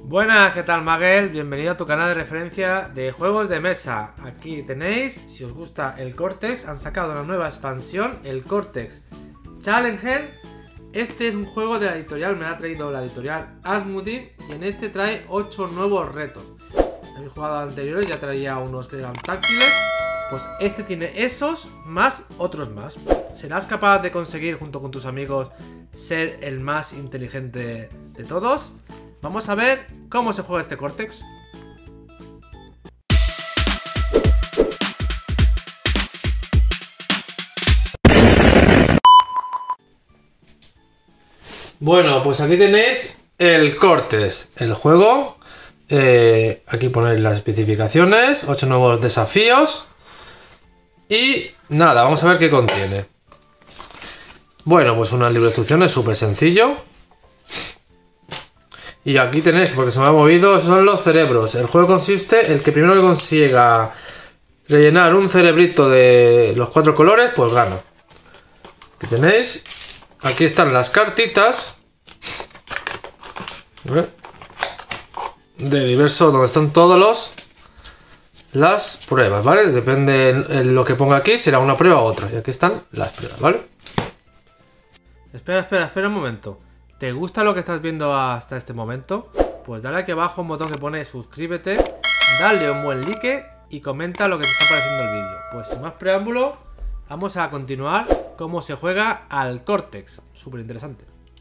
Buenas, ¿qué tal, Maguel? Bienvenido a tu canal de referencia de juegos de mesa. Aquí tenéis, si os gusta el Cortex, han sacado una nueva expansión, el Cortex Challenger. Este es un juego de la editorial, me lo ha traído la editorial Asmodee y en este trae 8 nuevos retos. Habéis jugado anteriores, ya traía unos que eran táctiles. Pues este tiene esos más otros más. ¿Serás capaz de conseguir junto con tus amigos ser el más inteligente de todos? Vamos a ver cómo se juega este Cortex. Bueno, pues aquí tenéis el Cortex, el juego. Aquí ponéis las especificaciones, 8 nuevos desafíos. Y nada, vamos a ver qué contiene. Bueno, pues un libro de instrucciones súper sencillo. Y aquí tenéis, porque se me ha movido, esos son los cerebros. El juego consiste, el que primero que consiga rellenar un cerebrito de los 4 colores, pues gana. Aquí tenéis, aquí están las cartitas. De diversos, donde están todos las pruebas, ¿vale? Depende de lo que ponga aquí, será una prueba u otra. Y aquí están las pruebas, ¿vale? Espera un momento. ¿Te gusta lo que estás viendo hasta este momento? Pues dale aquí abajo un botón que pone suscríbete, dale un buen like y comenta lo que te está pareciendo el vídeo. Pues sin más preámbulo, vamos a continuar cómo se juega al Cortex. Súper interesante.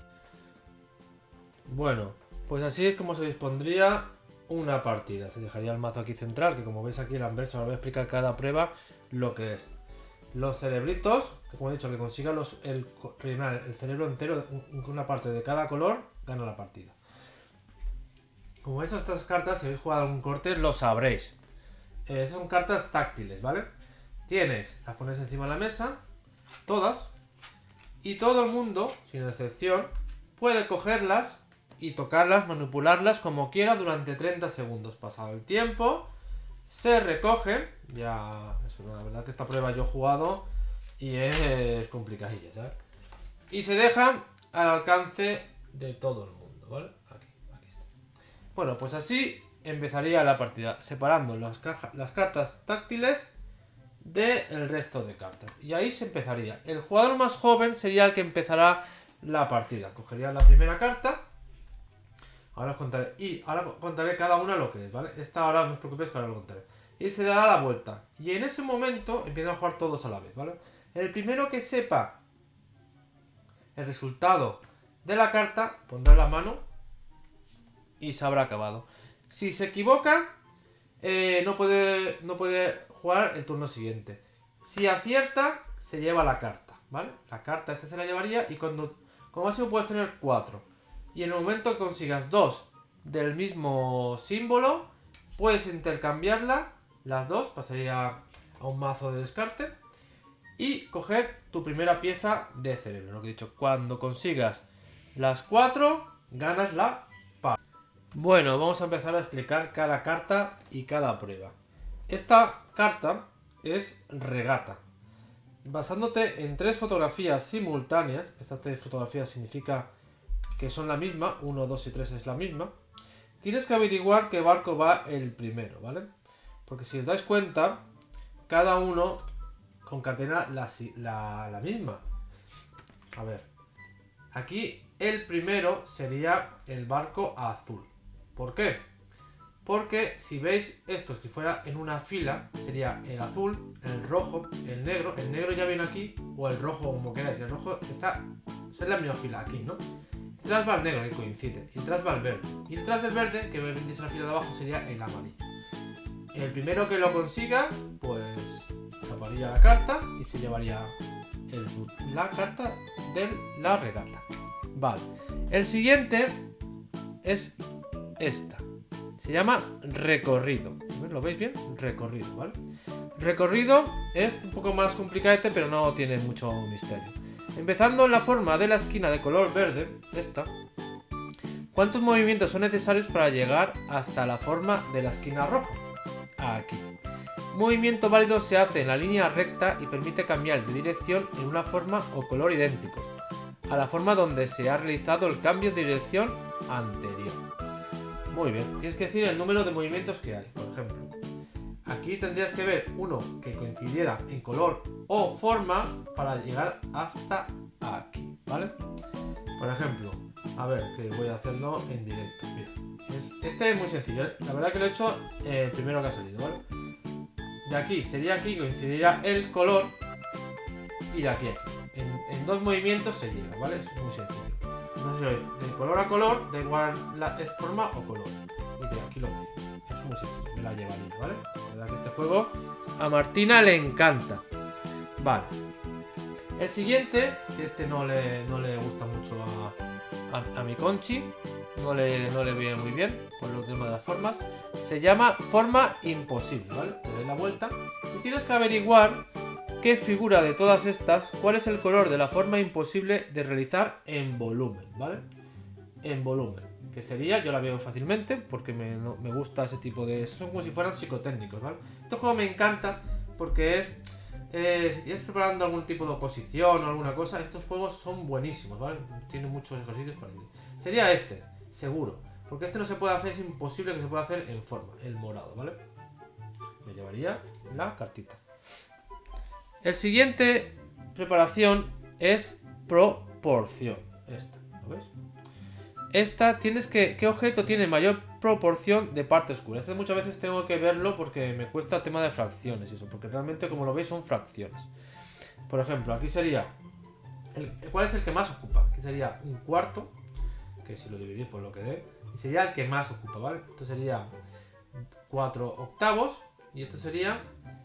Bueno, pues así es como se dispondría una partida. Se dejaría el mazo aquí central, que como veis aquí el anverso, ahora voy a explicar cada prueba lo que es. Los cerebritos, que como he dicho, que consiga rellenar el cerebro entero con una parte de cada color, gana la partida. Como veis estas cartas, si habéis jugado algún Cortex, lo sabréis. Son cartas táctiles, ¿vale? Las pones encima de la mesa, todas, y todo el mundo, sin excepción, puede cogerlas y tocarlas, manipularlas como quiera durante 30 segundos. Pasado el tiempo, se recogen. Ya, la verdad que esta prueba yo he jugado y es complicadilla, ¿sabes? Y se dejan al alcance de todo el mundo, ¿vale? Aquí está. Bueno, pues así empezaría la partida, separando las cartas táctiles del resto de cartas. Y ahí se empezaría. El jugador más joven sería el que empezará la partida. Cogería la primera carta. Ahora os contaré. Y ahora contaré cada una lo que es, ¿vale? Esta ahora no os preocupéis que ahora lo contaré. Y se le da la vuelta. Y en ese momento empiezan a jugar todos a la vez, ¿vale? El primero que sepa el resultado de la carta pondrá la mano y se habrá acabado. Si se equivoca, no puede jugar el turno siguiente. Si acierta, se lleva la carta, ¿vale? La carta esta se la llevaría y como máximo puedes tener 4. Y en el momento que consigas 2 del mismo símbolo, puedes intercambiarla. Las dos, pasaría a un mazo de descarte y coger tu primera pieza de cerebro. Lo que he dicho, cuando consigas las 4, ganas la partida. Bueno, vamos a empezar a explicar cada carta y cada prueba. Esta carta es regata. Basándote en 3 fotografías simultáneas, estas 3 fotografías significa que son la misma, 1, 2 y 3 es la misma, tienes que averiguar qué barco va el primero, ¿vale? Porque si os dais cuenta, cada uno concatena la misma. A ver, aquí el primero sería el barco azul. ¿Por qué? Porque si veis estos que fuera en una fila, sería el azul, el rojo, el negro ya viene aquí, o el rojo como queráis. El rojo está en la misma fila aquí, ¿no? Detrás va el negro, que coincide, y detrás va el verde. Y detrás del verde, que veis en la fila de abajo, sería el amarillo. El primero que lo consiga, pues taparía la carta y se llevaría la carta de la regata. Vale. El siguiente es esta. Se llama recorrido. ¿Lo veis bien? Recorrido, ¿vale? Recorrido es un poco más complicado, pero no tiene mucho misterio. Empezando en la forma de la esquina de color verde, esta. ¿Cuántos movimientos son necesarios para llegar hasta la forma de la esquina roja? Aquí. Movimiento válido se hace en la línea recta y permite cambiar de dirección en una forma o color idénticos a la forma donde se ha realizado el cambio de dirección anterior. Muy bien, tienes que decir el número de movimientos que hay. Por ejemplo, aquí tendrías que ver uno que coincidiera en color o forma para llegar hasta aquí, ¿vale? Por ejemplo, a ver, que voy a hacerlo en directo. Mira, este es muy sencillo, ¿eh? La verdad que lo he hecho el primero que ha salido, ¿vale? De aquí sería aquí, coincidiría el color y de aquí a aquí. En 2 movimientos se llega, ¿vale? Es muy sencillo. No sé, de color a color, da igual la forma o color. Y de aquí lo mismo. Es muy sencillo, me la llevaría, ¿vale? La verdad que este juego a Martina le encanta. Vale. El siguiente, que este no le gusta mucho a mi Conchi, no le viene muy bien por los temas de las formas. Se llama forma imposible, ¿vale? Te doy la vuelta y tienes que averiguar qué figura de todas estas, cuál es el color de la forma imposible de realizar en volumen, ¿vale? En volumen, que sería, yo la veo fácilmente porque me gusta ese tipo de... Son como si fueran psicotécnicos, ¿vale? Este juego me encanta porque es... si tienes preparando algún tipo de oposición o alguna cosa, estos juegos son buenísimos, ¿vale? Tienen muchos ejercicios para ello. Sería este, seguro, porque este no se puede hacer, es imposible que se pueda hacer en forma, el morado, ¿vale? Me llevaría la cartita. El siguiente preparación es proporción. Esta, ¿lo ves? Esta tienes que... ¿Qué objeto tiene mayor proporción de parte oscura? Este muchas veces tengo que verlo porque me cuesta el tema de fracciones y eso, porque realmente como lo veis son fracciones. Por ejemplo, aquí sería... ¿Cuál es el que más ocupa? Aquí sería un cuarto, que si lo dividís por lo que dé, y sería el que más ocupa, ¿vale? Esto sería 4 octavos y esto sería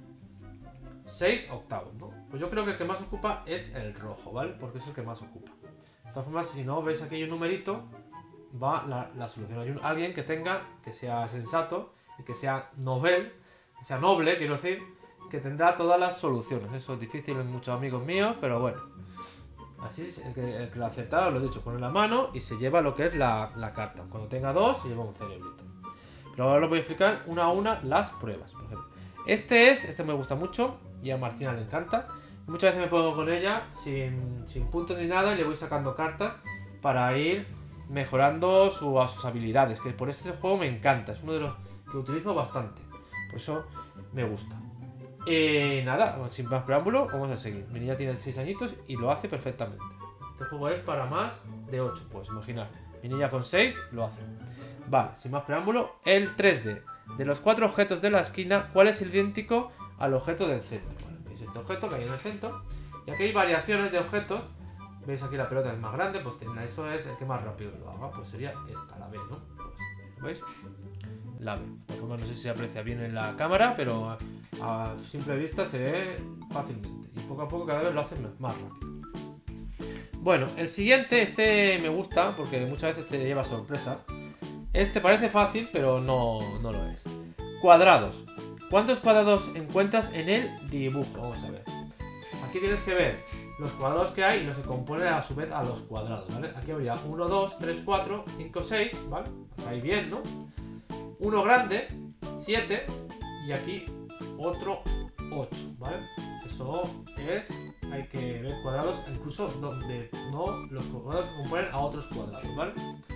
6 octavos, ¿no? Pues yo creo que el que más ocupa es el rojo, ¿vale? Porque es el que más ocupa. De todas formas, si no veis aquí hay un numerito, va la solución. Hay alguien que tenga, que sea sensato y que sea noble, quiero decir, que tendrá todas las soluciones. Eso es difícil en muchos amigos míos, pero bueno. Así es, el que lo aceptara, os lo he dicho, pone la mano y se lleva lo que es la carta. Cuando tenga 2, se lleva un cerebrito. Pero ahora os voy a explicar una a una las pruebas, por ejemplo. Este me gusta mucho y a Martina le encanta. Muchas veces me pongo con ella sin puntos ni nada y le voy sacando cartas para ir mejorando sus habilidades. Que por eso este juego me encanta, es uno de los que utilizo bastante. Por eso me gusta. Nada, sin más preámbulo, vamos a seguir. Mi niña tiene 6 añitos y lo hace perfectamente. Este juego es para más de 8, pues imaginar. Mi niña con 6 lo hace. Vale, sin más preámbulo, el 3D. De los 4 objetos de la esquina, ¿cuál es el idéntico al objeto del centro? Bueno, veis este objeto que hay en el centro. Y aquí hay variaciones de objetos. Veis aquí la pelota es más grande, pues eso es el que más rápido lo haga. Pues sería esta, la B, ¿no? Pues, ¿veis? La B. De todas formas, no sé si se aprecia bien en la cámara, pero a simple vista se ve fácilmente. Y poco a poco cada vez lo hacen más rápido. Bueno, el siguiente, este me gusta porque muchas veces te lleva sorpresa. Este parece fácil, pero no lo es. Cuadrados. ¿Cuántos cuadrados encuentras en el dibujo? Vamos a ver. Aquí tienes que ver los cuadrados que hay y los que componen a su vez a los cuadrados, ¿vale? Aquí habría 1, 2, 3, 4, 5, 6, ¿vale? Ahí bien, ¿no? Uno grande, 7, y aquí otro 8, ¿vale? Eso es, hay que ver cuadrados incluso donde no los cuadrados se componen a otros cuadrados, ¿vale?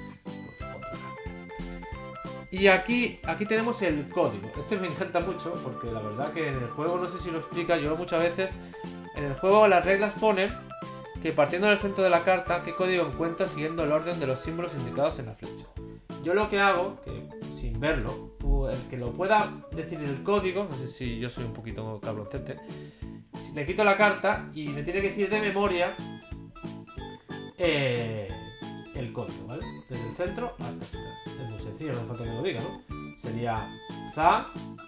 Y aquí tenemos el código. Este me encanta mucho porque la verdad que en el juego, no sé si lo explica, yo muchas veces en el juego las reglas ponen que partiendo del centro de la carta, qué código encuentras siguiendo el orden de los símbolos indicados en la flecha. Yo lo que hago, que sin verlo, el que lo pueda decir el código, no sé si yo soy un poquito cabroncete, le quito la carta y me tiene que decir de memoria el código, ¿vale? Desde el centro hasta el final. Es muy sencillo, no hace falta que lo diga, ¿no? Sería za,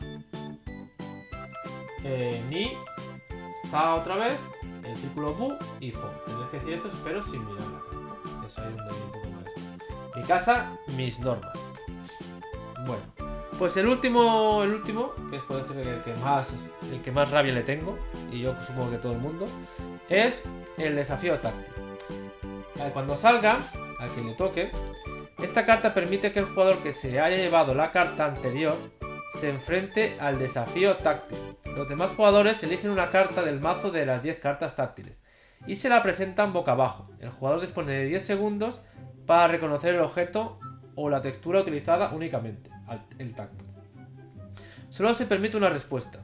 ni, za otra vez, el círculo bu y fo. Tendréis que decir esto, pero sin mirar la carta. Eso es donde hay un poco más esto. Mi casa, mis normas. Bueno, pues el último, que puede ser el que más rabia le tengo, y yo supongo que todo el mundo, es el desafío táctil. Cuando salga, a quien le toque, esta carta permite que el jugador que se haya llevado la carta anterior se enfrente al desafío táctil. Los demás jugadores eligen una carta del mazo de las 10 cartas táctiles y se la presentan boca abajo. El jugador dispone de 10 segundos para reconocer el objeto o la textura utilizada únicamente, el tacto. Solo se permite una respuesta.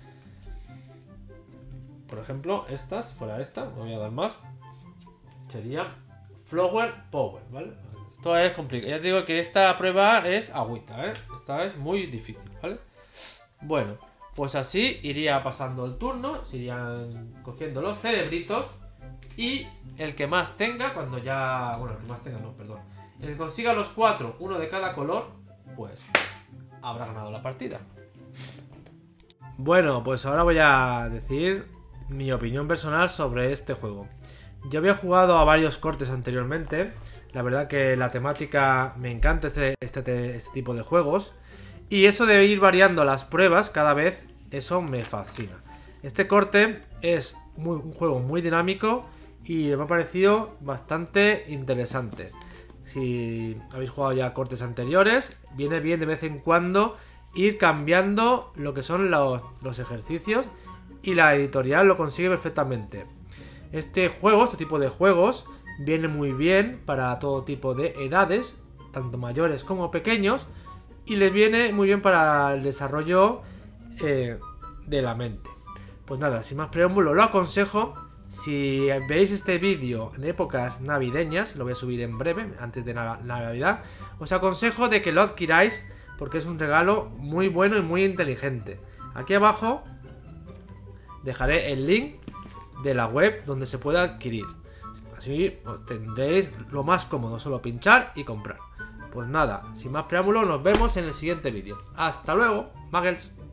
Por ejemplo, esta, si fuera esta, no voy a dar más, sería Flower Power, ¿vale? Esto es complicado. Ya te digo que esta prueba es agüita, ¿eh? Esta es muy difícil, ¿vale? Bueno, pues así iría pasando el turno, se irían cogiendo los cerebritos y el que más tenga, cuando ya... Bueno, el que más tenga, no, perdón. El que consiga los 4, uno de cada color, pues habrá ganado la partida. Bueno, pues ahora voy a decir mi opinión personal sobre este juego. Yo había jugado a varios cortes anteriormente. La verdad que la temática me encanta este tipo de juegos. Y eso de ir variando las pruebas cada vez, eso me fascina. Este corte es un juego muy dinámico y me ha parecido bastante interesante. Si habéis jugado ya cortes anteriores, viene bien de vez en cuando ir cambiando lo que son los ejercicios, y la editorial lo consigue perfectamente. Este tipo de juegos, viene muy bien para todo tipo de edades, tanto mayores como pequeños, y les viene muy bien para el desarrollo de la mente. Pues nada, sin más preámbulo, lo aconsejo. Si veis este vídeo en épocas navideñas, lo voy a subir en breve, antes de Navidad, os aconsejo de que lo adquiráis porque es un regalo muy bueno y muy inteligente. Aquí abajo dejaré el link de la web donde se puede adquirir. Así os tendréis lo más cómodo, solo pinchar y comprar. Pues nada, sin más preámbulo, nos vemos en el siguiente vídeo. ¡Hasta luego, Muggles!